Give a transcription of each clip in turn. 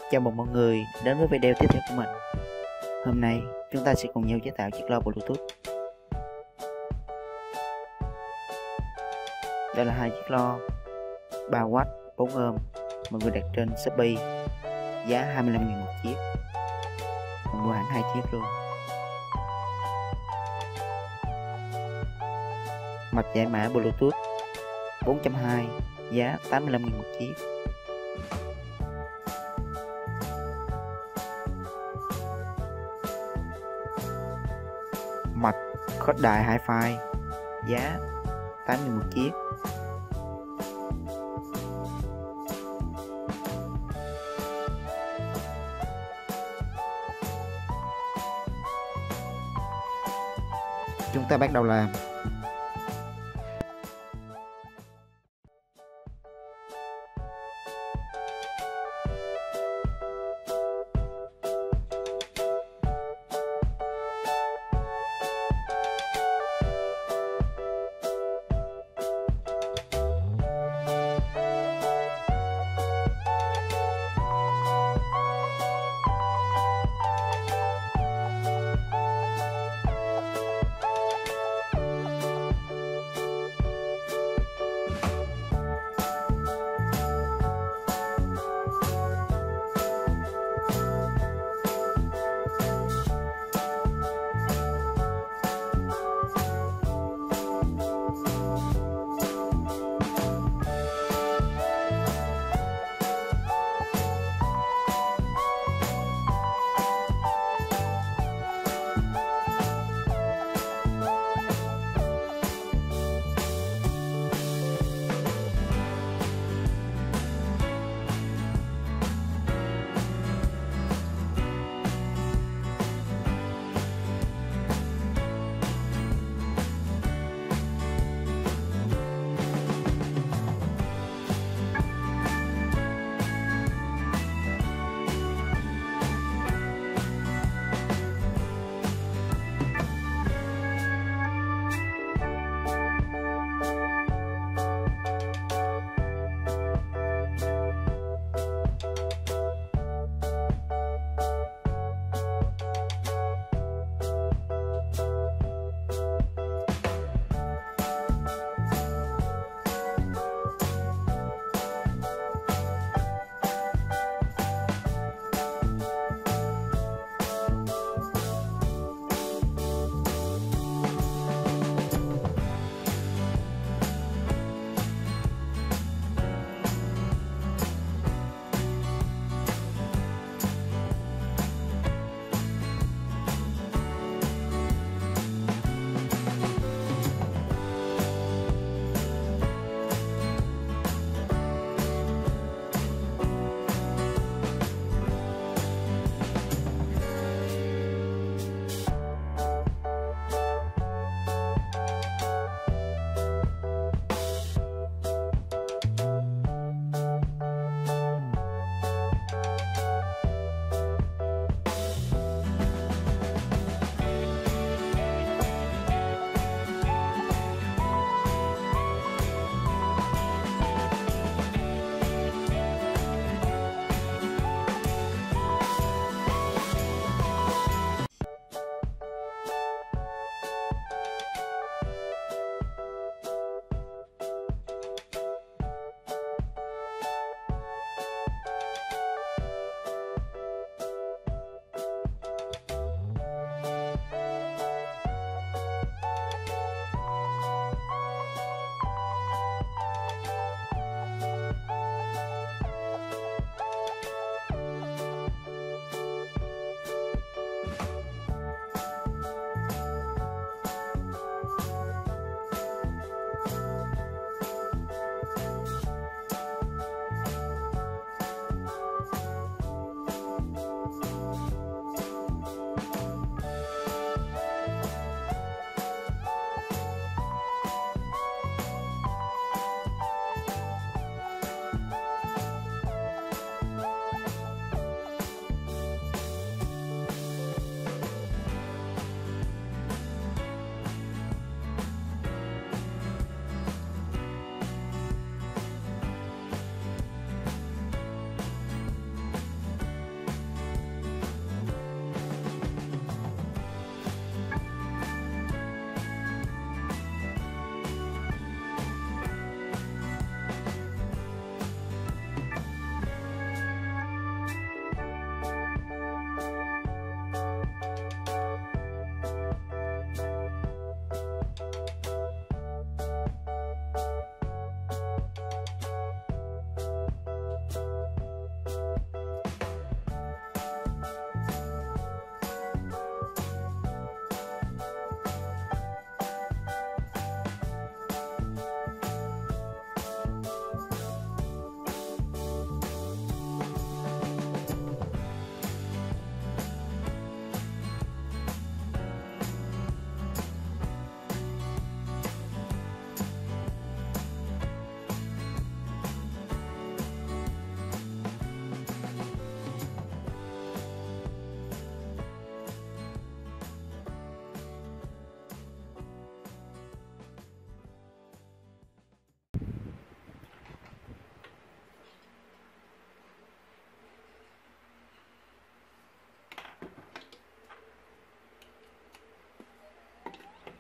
Chào mừng mọi người đến với video tiếp theo của mình. Hôm nay chúng ta sẽ cùng nhau chế tạo chiếc loa Bluetooth. Đây là hai chiếc loa 3W 4 ohm mọi người đặt trên Shopee, giá 25.000 một chiếc. Mình mua hẳn hai chiếc luôn. Mạch giải mã Bluetooth 4.2, giá 85.000 một chiếc. Mạch khuếch đại Hi-Fi, giá 8.000 một chiếc. Chúng ta bắt đầu làm.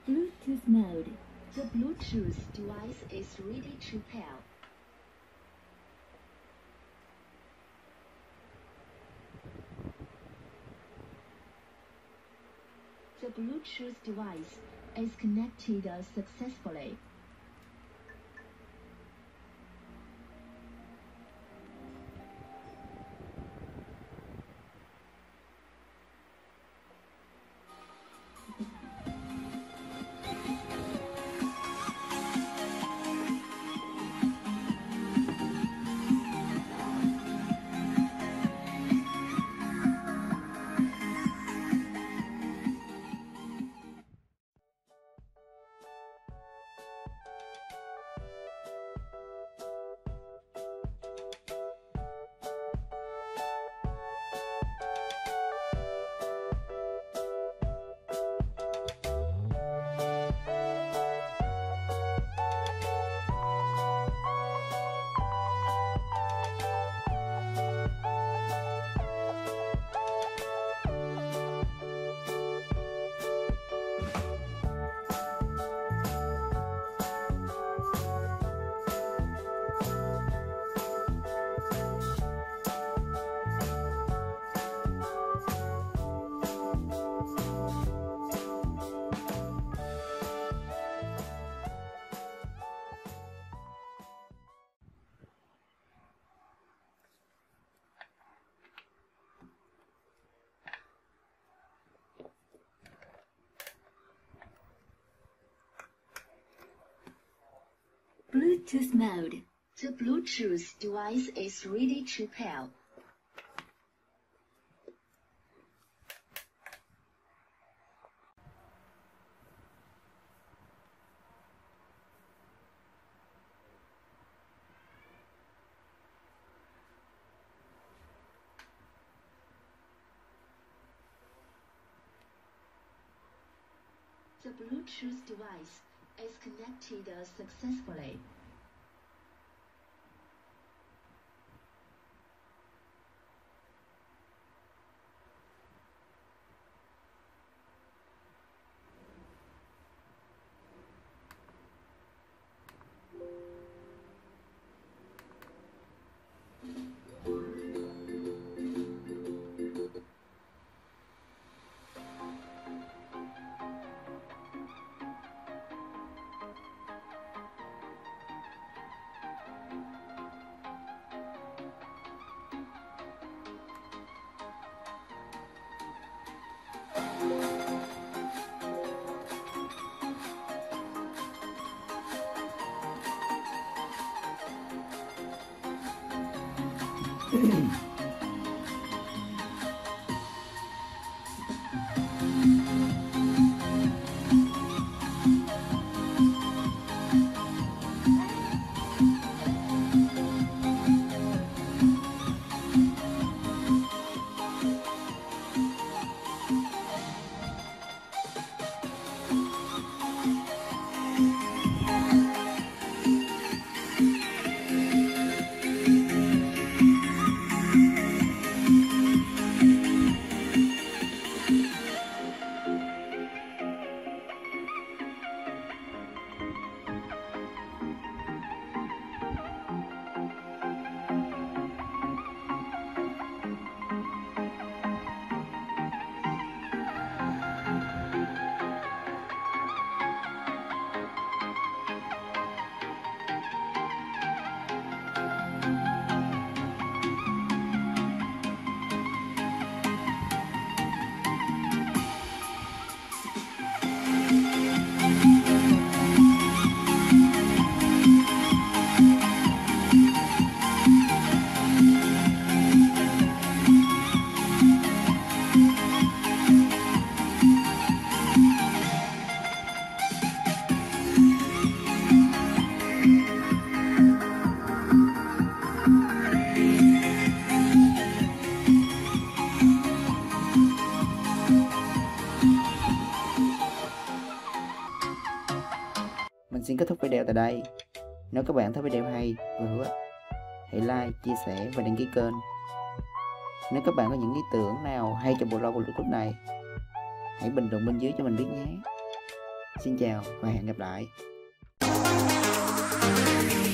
Bluetooth mode. The Bluetooth device is ready to pair. The Bluetooth device is connected successfully. Bluetooth mode. The Bluetooth device is ready to pair. The Bluetooth device is connected successfully. Mình xin kết thúc video tại đây. Nếu các bạn thấy video hay và hữu ích, hãy like, chia sẻ và đăng ký kênh. Nếu các bạn có những ý tưởng nào hay cho bộ log của clip này, hãy bình luận bên dưới cho mình biết nhé. Xin chào và hẹn gặp lại.